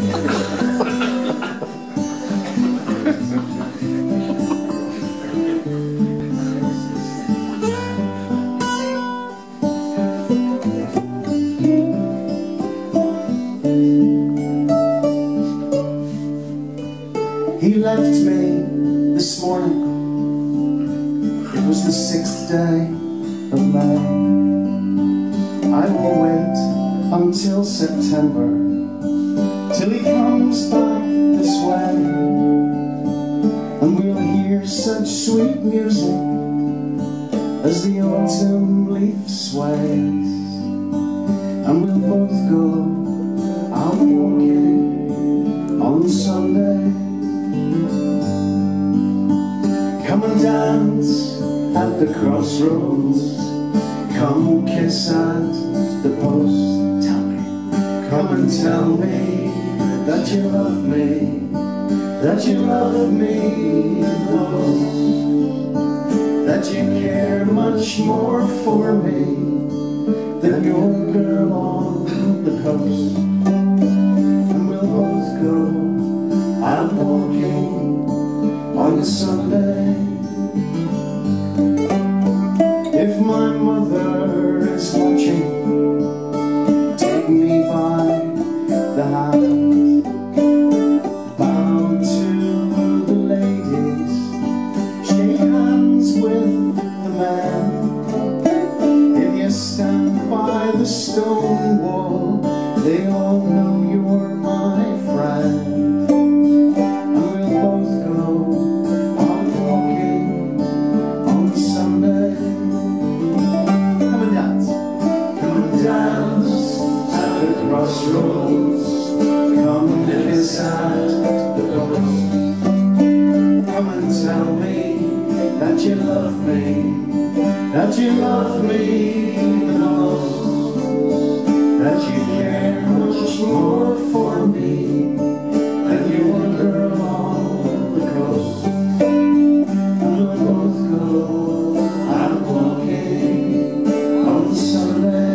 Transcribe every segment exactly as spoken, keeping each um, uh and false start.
He left me this morning. It was the sixth day of May. I will wait until September, till he comes back this way, and we'll hear such sweet music as the autumn leaf sways, and we'll both go out walking on Sunday. Come and dance at the crossroads, come kiss at the post. Tell me, come and tell me that you love me, that you love me most, that you care much more for me than your girl on the coast. And we'll both go out walking on a Sunday. If my mother is watching, take me by the hand, bow to the ladies, shake hands with the men. If you stand by the stone wall, they all know you're my friend. Crossroads, come and kiss at the post. Come and tell me that you love me, that you love me the most, that you care much more for me than your girl on the coast. And we'll both go out walking on Sunday.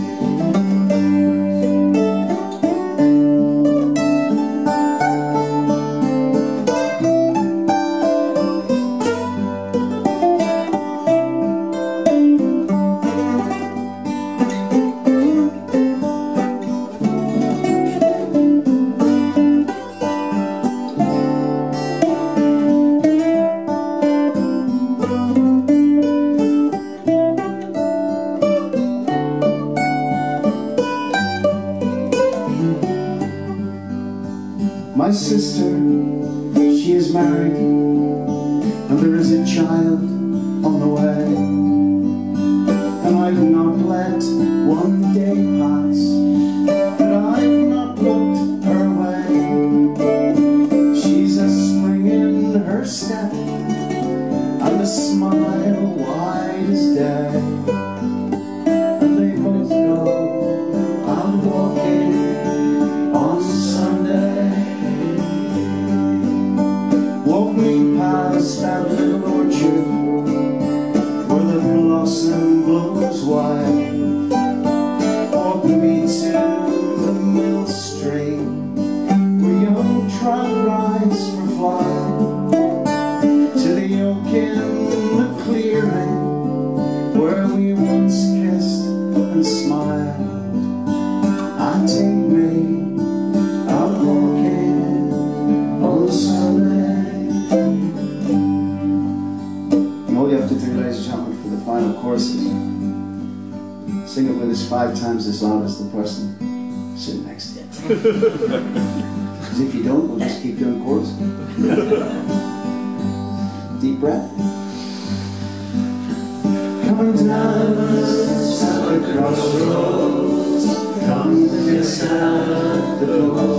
My sister, she is married, and there is a child on the way, and I've not let one day pass that I've not looked her way. She's a spring in her step, and a smile wide as day, and they both go out walking on Sunday. Walk me past that little orchard where the blossom blows wide. Walk me to the mill stream where young trout rise for fly, to the oak in the clearing where we once kissed and smiled. And take me out walking on Sunday. All you have to do, ladies and gentlemen, for the final chorus is sing it with us five times as loud as the person sitting next to you. Because if you don't, we'll just keep doing chorus. Deep breath. Come and dance at the crossroads, come kiss at the door.